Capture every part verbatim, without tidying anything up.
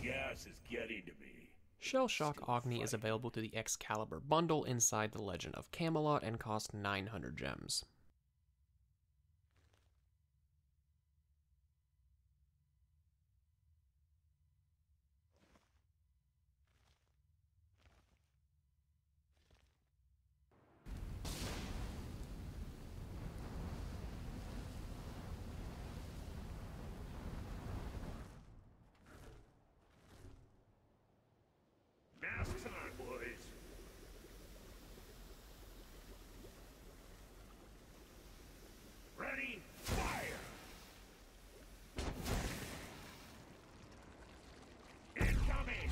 gas is getting to me. Shell Shock Agni is available through the Excalibur Bundle inside the Legend of Camelot and costs nine hundred gems. Masks on, boys. Ready? Fire! Incoming!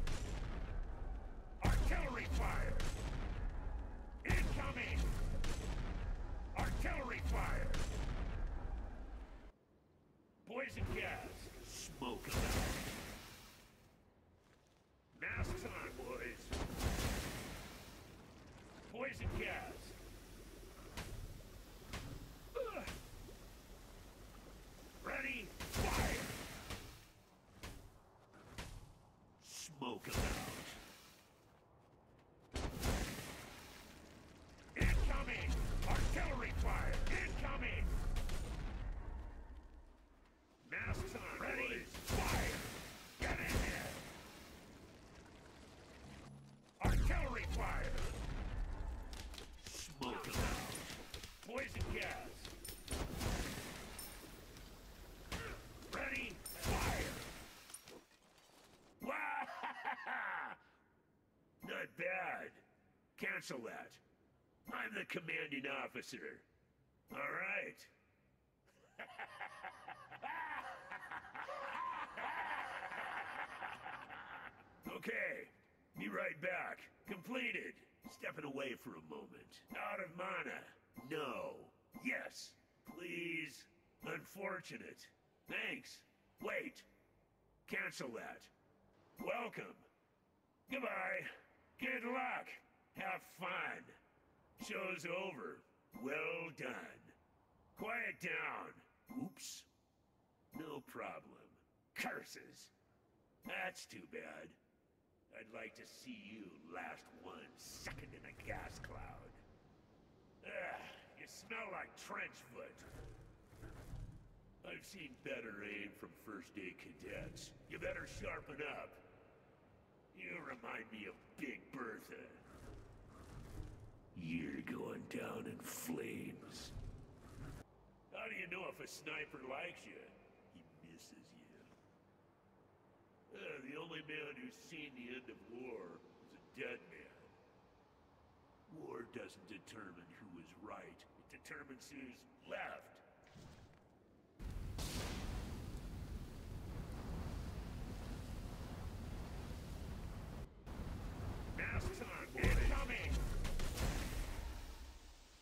Artillery fire! Incoming! Artillery fire! Poison gas! Smoke it out! Masks on, boys! Poison gas! Ugh. Ready? Fire! Smoke it out! Incoming! Artillery fire! Incoming! Masks on, ready? Boys. Fire! Get in there! Artillery fire! Smoke it out! Poison gas! Ready? Fire! Wow! Not bad. Cancel that. I'm the commanding officer. All right. Okay. Be right back. Completed. Stepping away for a moment. Out of mana. No. Yes. Please. Unfortunate. Thanks. Wait. Cancel that. Welcome. Goodbye. Good luck. Have fun. Show's over. Well done. Quiet down. Oops. No problem. Curses. That's too bad. I'd like to see you last one second in a gas cloud. Ugh, you smell like trench foot. I've seen better aim from first aid cadets. You better sharpen up. You remind me of Big Bertha. You're going down in flames. How do you know if a sniper likes you? He misses you. Uh, the only man who's seen the end of war is a dead man. War doesn't determine who is right. It determines who's left.